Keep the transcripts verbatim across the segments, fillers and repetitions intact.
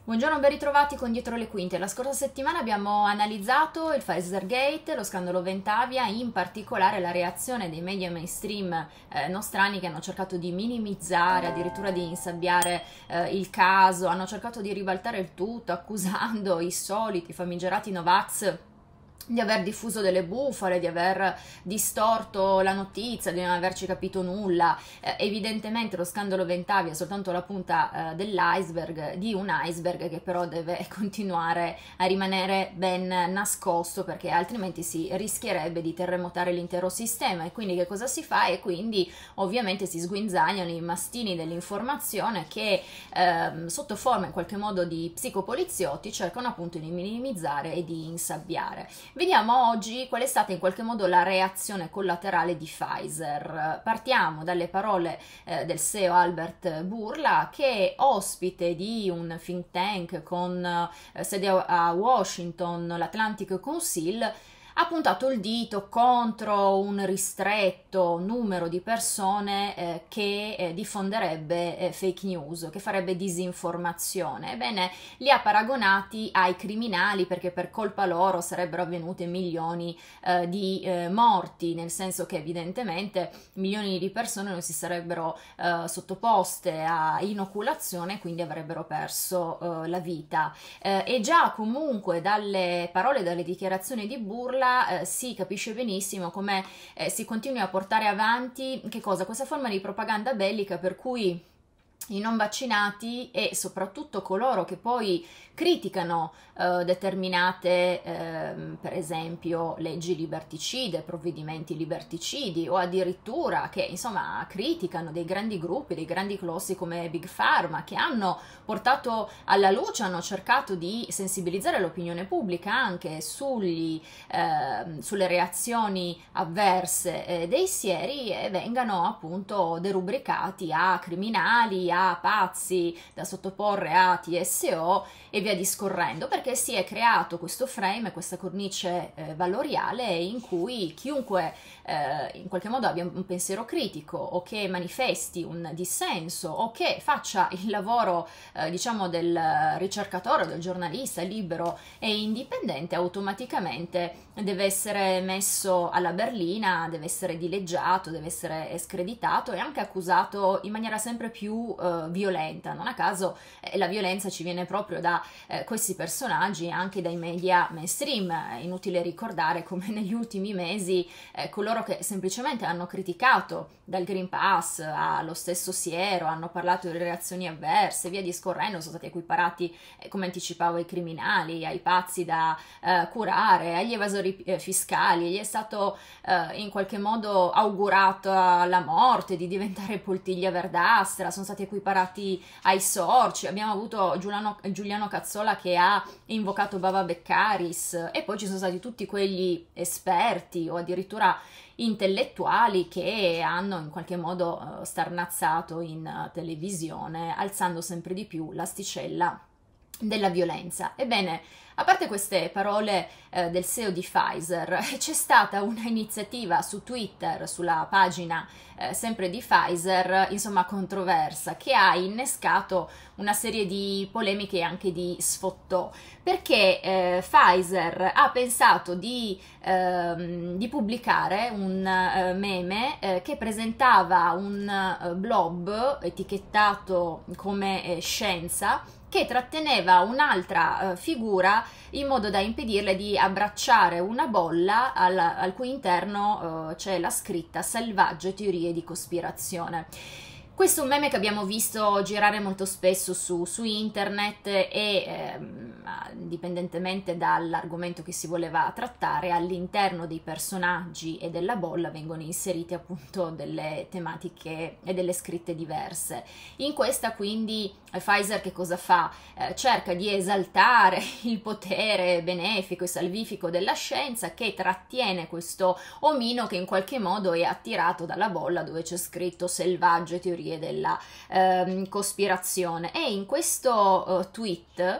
Buongiorno, ben ritrovati con Dietro le Quinte. La scorsa settimana abbiamo analizzato il Pfizergate, lo scandalo Ventavia, in particolare la reazione dei media mainstream eh, nostrani che hanno cercato di minimizzare, addirittura di insabbiare eh, il caso, hanno cercato di ribaltare il tutto accusando i soliti famigerati Novax di aver diffuso delle bufale, di aver distorto la notizia, di non averci capito nulla. Eh, evidentemente lo scandalo Ventavia è soltanto la punta eh, dell'iceberg, di un iceberg che però deve continuare a rimanere ben nascosto, perché altrimenti si rischierebbe di terremotare l'intero sistema. E quindi che cosa si fa? E quindi ovviamente si sguinzagliano i mastini dell'informazione che eh, sotto forma in qualche modo di psicopoliziotti cercano appunto di minimizzare e di insabbiare. Vediamo oggi qual è stata in qualche modo la reazione collaterale di Pfizer. Partiamo dalle parole eh, del C E O Albert Bourla, che è ospite di un think tank con eh, sede a Washington, l'Atlantic Council. Ha puntato il dito contro un ristretto numero di persone eh, che eh, diffonderebbe eh, fake news, che farebbe disinformazione. Ebbene, li ha paragonati ai criminali, perché per colpa loro sarebbero avvenute milioni eh, di eh, morti, nel senso che evidentemente milioni di persone non si sarebbero eh, sottoposte a inoculazione, quindi avrebbero perso eh, la vita. Eh, e già comunque dalle parole, dalle dichiarazioni di Bourla, Eh, si capisce benissimo come eh, si continui a portare avanti che cosa? Questa forma di propaganda bellica per cui i non vaccinati e soprattutto coloro che poi criticano eh, determinate, eh, per esempio, leggi liberticide, provvedimenti liberticidi, o addirittura che insomma criticano dei grandi gruppi, dei grandi colossi come Big Pharma, che hanno portato alla luce, hanno cercato di sensibilizzare l'opinione pubblica anche sugli, eh, sulle reazioni avverse eh, dei sieri, e vengano appunto derubricati a criminali, a pazzi da sottoporre a T S O e via discorrendo, perché si è creato questo frame, questa cornice eh, valoriale in cui chiunque eh, in qualche modo abbia un pensiero critico, o che manifesti un dissenso, o che faccia il lavoro eh, diciamo del ricercatore, del giornalista libero e indipendente, automaticamente deve essere messo alla berlina, deve essere dileggiato, deve essere screditato e anche accusato in maniera sempre più eh, violenta. Non a caso eh, la violenza ci viene proprio da eh, questi personaggi, anche dai media mainstream. È inutile ricordare come negli ultimi mesi eh, coloro che semplicemente hanno criticato dal Green Pass allo stesso siero, hanno parlato di reazioni avverse, via discorrendo, sono stati equiparati, eh, come anticipavo, ai criminali, ai pazzi da eh, curare, agli evasori eh, fiscali. Gli è stato eh, in qualche modo augurato la morte, di diventare poltiglia verdastra, sono stati equiparati ai sorci. Abbiamo avuto Giuliano, Giuliano Cazzola che ha invocato Bava Beccaris, e poi ci sono stati tutti quegli esperti o addirittura intellettuali che hanno in qualche modo starnazzato in televisione, alzando sempre di più l'asticella della violenza. Ebbene, a parte queste parole eh, del C E O di Pfizer, c'è stata una iniziativa su Twitter, sulla pagina eh, sempre di Pfizer, insomma controversa, che ha innescato una serie di polemiche e anche di sfottò, perché eh, Pfizer ha pensato di, ehm, di pubblicare un eh, meme eh, che presentava un eh, blob etichettato come eh, scienza, che tratteneva un'altra uh, figura in modo da impedirle di abbracciare una bolla al, al cui interno uh, c'è la scritta "Selvagge teorie di cospirazione". Questo è un meme che abbiamo visto girare molto spesso su, su internet e, ehm, indipendentemente dall'argomento che si voleva trattare, all'interno dei personaggi e della bolla vengono inserite appunto delle tematiche e delle scritte diverse. In questa quindi Pfizer che cosa fa? Eh, cerca di esaltare il potere benefico e salvifico della scienza, che trattiene questo omino che in qualche modo è attirato dalla bolla dove c'è scritto "Selvagge teorie della eh, cospirazione". E in questo uh, tweet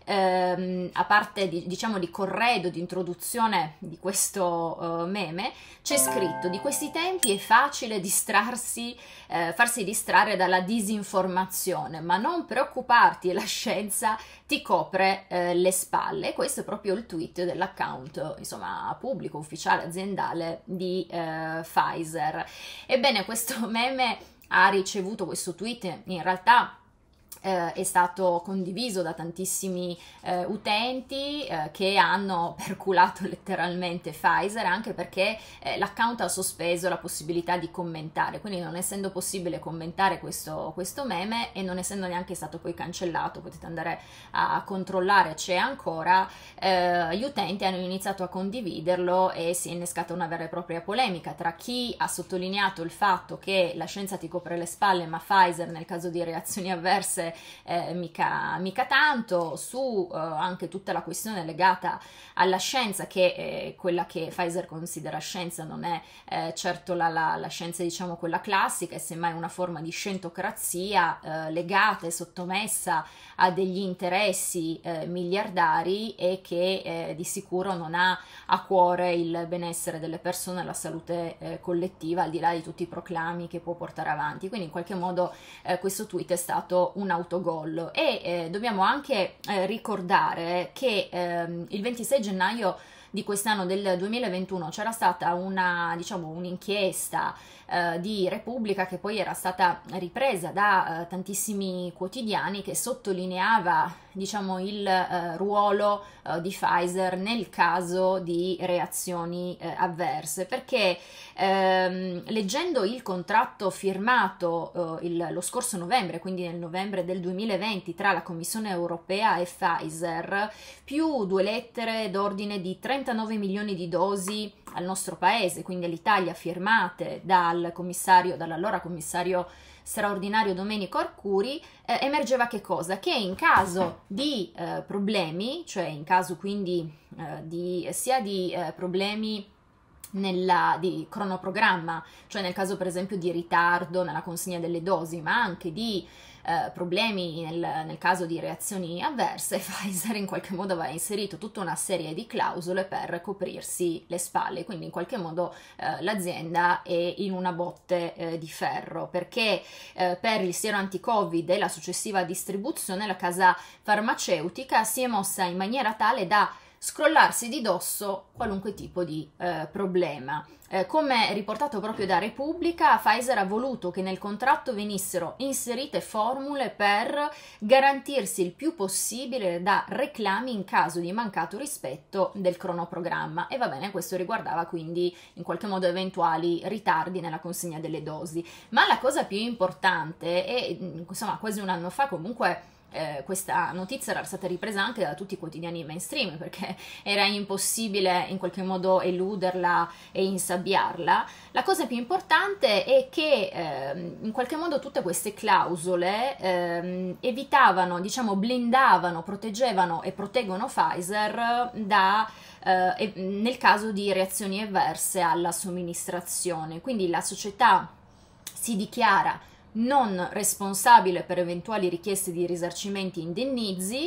ehm, a parte di, diciamo di corredo, di introduzione di questo uh, meme, c'è scritto: di questi tempi è facile distrarsi, eh, farsi distrarre dalla disinformazione, ma non preoccuparti, la scienza ti copre eh, le spalle. E questo è proprio il tweet dell'account, insomma, pubblico, ufficiale, aziendale di eh, Pfizer. Ebbene, questo meme ha ricevuto, questo tweet in realtà Eh, è stato condiviso da tantissimi eh, utenti eh, che hanno perculato letteralmente Pfizer, anche perché eh, l'account ha sospeso la possibilità di commentare, quindi non essendo possibile commentare questo, questo meme e non essendo neanche stato poi cancellato, potete andare a, a controllare, c'è ancora, eh, gli utenti hanno iniziato a condividerlo e si è innescata una vera e propria polemica tra chi ha sottolineato il fatto che la scienza ti copre le spalle, ma Pfizer nel caso di reazioni avverse Eh, mica, mica tanto, su eh, anche tutta la questione legata alla scienza, che è quella che Pfizer considera scienza, non è eh, certo la, la, la scienza, diciamo, quella classica, è semmai una forma di scientocrazia eh, legata e sottomessa a degli interessi eh, miliardari e che eh, di sicuro non ha a cuore il benessere delle persone e la salute eh, collettiva, al di là di tutti i proclami che può portare avanti. Quindi in qualche modo eh, questo tweet è stato un autogol. E eh, dobbiamo anche eh, ricordare che ehm, il ventisei gennaio di quest'anno del duemilaventuno c'era stata una, diciamo, un'inchiesta eh, di Repubblica, che poi era stata ripresa da eh, tantissimi quotidiani, che sottolineava, diciamo, il eh, ruolo eh, di Pfizer nel caso di reazioni eh, avverse, perché ehm, leggendo il contratto firmato eh, il, lo scorso novembre, quindi nel novembre del duemilaventi, tra la Commissione europea e Pfizer, più due lettere d'ordine di trentanove milioni di dosi al nostro paese, quindi all'Italia, firmate dal commissario, dall'allora commissario straordinario Domenico Arcuri, eh, emergeva che cosa? Che in caso di eh, problemi, cioè in caso quindi eh, di, sia di eh, problemi nella, di cronoprogramma, cioè nel caso per esempio di ritardo nella consegna delle dosi, ma anche di eh, problemi nel, nel caso di reazioni avverse, Pfizer in qualche modo aveva inserito tutta una serie di clausole per coprirsi le spalle. Quindi in qualche modo eh, l'azienda è in una botte eh, di ferro, perché eh, per il siero anti-Covid e la successiva distribuzione la casa farmaceutica si è mossa in maniera tale da scrollarsi di dosso qualunque tipo di eh, problema. Eh, come riportato proprio da Repubblica, Pfizer ha voluto che nel contratto venissero inserite formule per garantirsi il più possibile da reclami in caso di mancato rispetto del cronoprogramma. E va bene, questo riguardava quindi in qualche modo eventuali ritardi nella consegna delle dosi. Ma la cosa più importante, e insomma quasi un anno fa comunque Eh, questa notizia era stata ripresa anche da tutti i quotidiani mainstream, perché era impossibile in qualche modo eluderla e insabbiarla. La cosa più importante è che eh, in qualche modo tutte queste clausole eh, evitavano, diciamo, blindavano, proteggevano e proteggono Pfizer da eh, nel caso di reazioni avverse alla somministrazione. Quindi la società si dichiara non responsabile per eventuali richieste di risarcimenti e indennizi,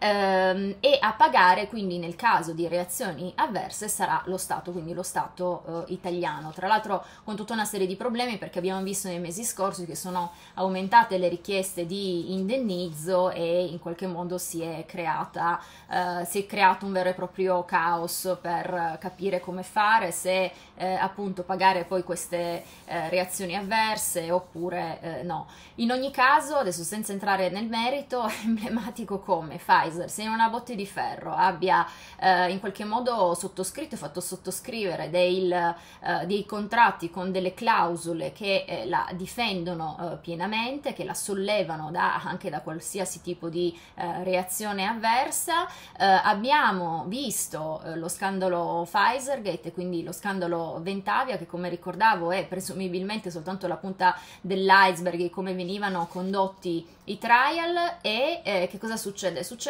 ehm, e a pagare quindi nel caso di reazioni avverse sarà lo Stato, quindi lo Stato eh, italiano. Tra l'altro con tutta una serie di problemi, perché abbiamo visto nei mesi scorsi che sono aumentate le richieste di indennizzo e in qualche modo si è creata eh, si è creato un vero e proprio caos per capire come fare, se eh, appunto pagare poi queste eh, reazioni avverse oppure eh, no. In ogni caso, adesso senza entrare nel merito, è emblematico come Pfizer, se in una botte di ferro, abbia eh, in qualche modo sottoscritto e fatto sottoscrivere dei, eh, dei contratti con delle clausole che eh, la difendono eh, pienamente, che la sollevano da, anche da qualsiasi tipo di eh, reazione avversa. Eh, abbiamo visto eh, lo scandalo Pfizergate, quindi lo scandalo Ventavia, che come ricordavo è presumibilmente soltanto la punta dell'iceberg, come venivano condotti i trial. E eh, che cosa succede? Succede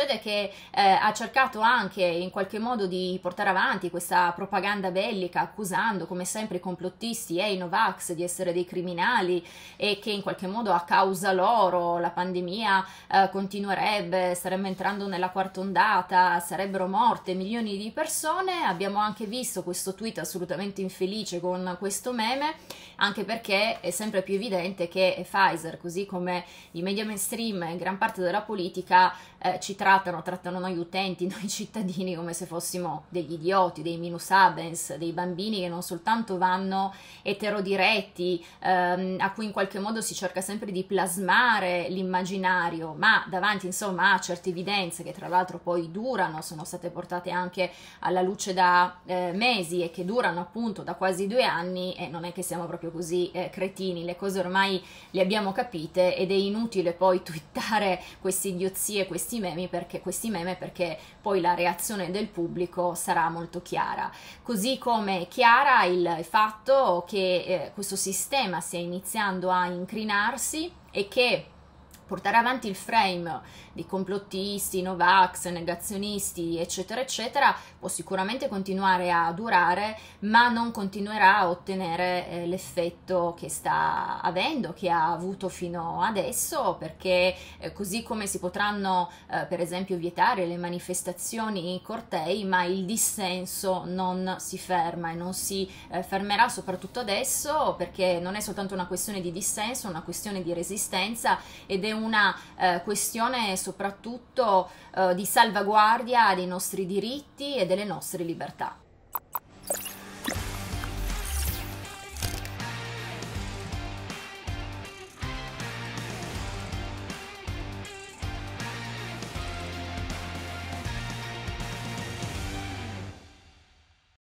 succede che eh, ha cercato anche in qualche modo di portare avanti questa propaganda bellica, accusando come sempre i complottisti e i Novax di essere dei criminali e che in qualche modo a causa loro la pandemia eh, continuerebbe, staremmo entrando nella quarta ondata, sarebbero morte milioni di persone. Abbiamo anche visto questo tweet assolutamente infelice con questo meme, anche perché è sempre più evidente che Pfizer, così come i media mainstream e gran parte della politica, eh, ci trattano, trattano noi utenti, noi cittadini come se fossimo degli idioti, dei minus abens, dei bambini che non soltanto vanno eterodiretti, ehm, a cui in qualche modo si cerca sempre di plasmare l'immaginario, ma davanti insomma a certe evidenze che tra l'altro poi durano, sono state portate anche alla luce da eh, mesi e che durano appunto da quasi due anni, e non è che siamo proprio così eh, cretini, le cose ormai le abbiamo capite ed è inutile poi twittare queste idiozie, questi memi perché, questi meme perché poi la reazione del pubblico sarà molto chiara. Così come è chiara il fatto che eh, questo sistema stia iniziando a incrinarsi e che portare avanti il frame di complottisti, Novax, negazionisti, eccetera, eccetera, può sicuramente continuare a durare, ma non continuerà a ottenere eh, l'effetto che sta avendo, che ha avuto fino adesso, perché eh, così come si potranno, eh, per esempio, vietare le manifestazioni, i cortei, ma il dissenso non si ferma e non si eh, fermerà soprattutto adesso, perché non è soltanto una questione di dissenso, è una questione di resistenza ed è una eh, questione soprattutto eh, di salvaguardia dei nostri diritti e delle nostre libertà.